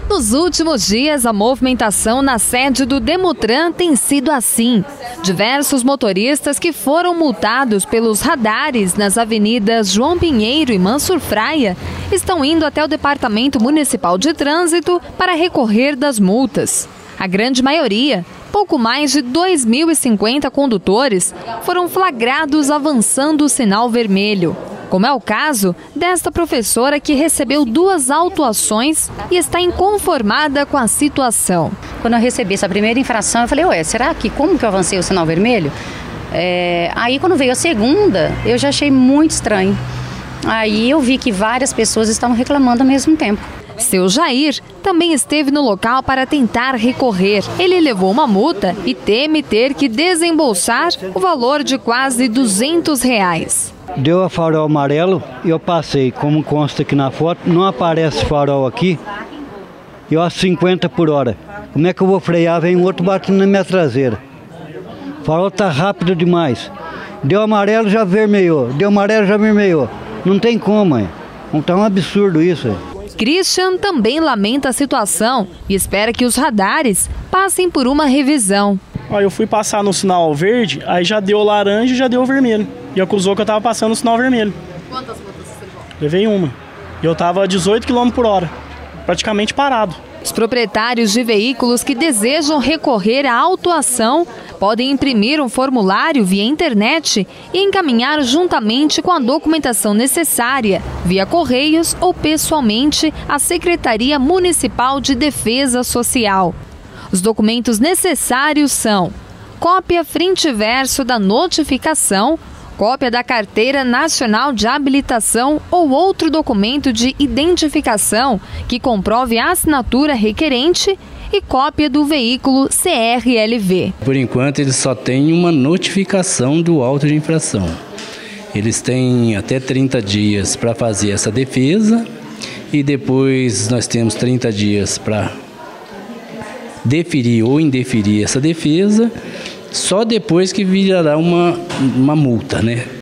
Nos últimos dias, a movimentação na sede do Demutran tem sido assim. Diversos motoristas que foram multados pelos radares nas avenidas João Pinheiro e Mansur Fraia estão indo até o Departamento Municipal de Trânsito para recorrer das multas. A grande maioria, pouco mais de 2.050 condutores, foram flagrados avançando o sinal vermelho. Como é o caso desta professora que recebeu 2 autuações e está inconformada com a situação. Quando eu recebi essa primeira infração, eu falei, será que como que eu avancei o sinal vermelho? Aí quando veio a segunda, eu já achei muito estranho. Aí eu vi que várias pessoas estavam reclamando ao mesmo tempo. Seu Jair também esteve no local para tentar recorrer. Ele levou uma multa e teme ter que desembolsar o valor de quase R$200. Deu a farol amarelo e eu passei, como consta aqui na foto, não aparece farol aqui, eu a 50 por hora. Como é que eu vou frear? Vem um outro batendo na minha traseira. O farol tá rápido demais. Deu amarelo, já vermelhou. Deu amarelo, já vermelhou. Não tem como, hein? Não tá um absurdo isso, hein? Christian também lamenta a situação e espera que os radares passem por uma revisão. Eu fui passar no sinal verde, aí já deu laranja e já deu vermelho. E acusou que eu estava passando no sinal vermelho. Quantas multas você levou? Levei uma. E eu estava a 18 km por hora, praticamente parado. Os proprietários de veículos que desejam recorrer à autuação podem imprimir um formulário via internet e encaminhar juntamente com a documentação necessária, via correios ou pessoalmente, à Secretaria Municipal de Defesa Social. Os documentos necessários são cópia frente e verso da notificação, cópia da Carteira Nacional de Habilitação ou outro documento de identificação que comprove a assinatura requerente e cópia do veículo CRLV. Por enquanto, eles só têm uma notificação do auto de infração. Eles têm até 30 dias para fazer essa defesa e depois nós temos 30 dias para deferir ou indeferir essa defesa, só depois que virará uma multa, né?